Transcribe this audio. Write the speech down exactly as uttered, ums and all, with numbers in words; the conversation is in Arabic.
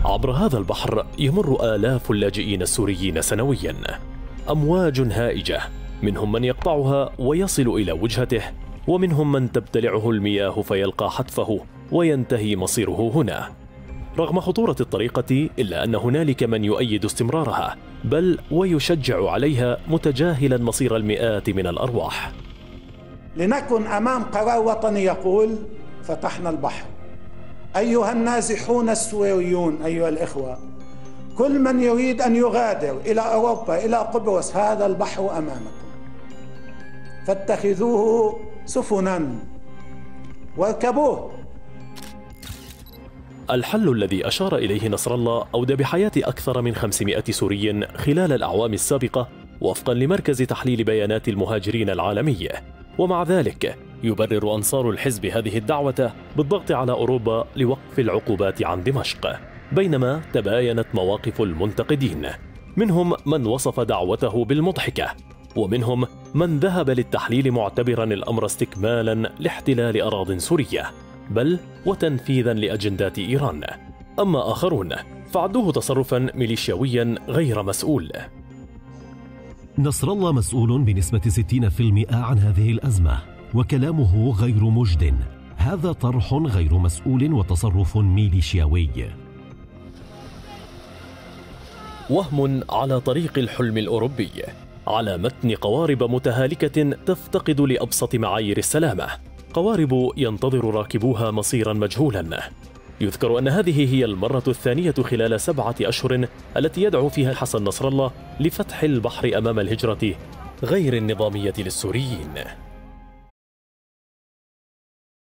عبر هذا البحر يمر آلاف اللاجئين السوريين سنويا، أمواج هائجة، منهم من يقطعها ويصل إلى وجهته، ومنهم من تبتلعه المياه فيلقى حتفه وينتهي مصيره هنا. رغم خطورة الطريقة إلا أن هنالك من يؤيد استمرارها، بل ويشجع عليها متجاهلا مصير المئات من الأرواح. لنكن أمام قرار وطني يقول فتحنا البحر. أيها النازحون السوريون، أيها الإخوة، كل من يريد أن يغادر إلى أوروبا إلى قبرص، هذا البحر أمامكم، فاتخذوه سفنا واركبوه. الحل الذي أشار إليه نصر الله أودى بحياة أكثر من خمسمائة سوري خلال الأعوام السابقة وفقا لمركز تحليل بيانات المهاجرين العالمي، ومع ذلك يبرر أنصار الحزب هذه الدعوة بالضغط على أوروبا لوقف العقوبات عن دمشق، بينما تباينت مواقف المنتقدين، منهم من وصف دعوته بالمضحكة، ومنهم من ذهب للتحليل معتبرا الأمر استكمالا لاحتلال أراضٍ سورية، بل وتنفيذا لأجندات إيران. أما آخرون فعدوه تصرفا ميليشياويا غير مسؤول. نصر الله مسؤول بنسبة ستين بالمئة عن هذه الأزمة، وكلامه غير مجد. هذا طرح غير مسؤول وتصرف ميليشياوي. وهم على طريق الحلم الأوروبي، على متن قوارب متهالكة تفتقد لأبسط معايير السلامة، قوارب ينتظر راكبوها مصيرا مجهولا. يذكر أن هذه هي المرة الثانية خلال سبعة أشهر التي يدعو فيها حسن نصر الله لفتح البحر أمام الهجرة غير النظامية للسوريين.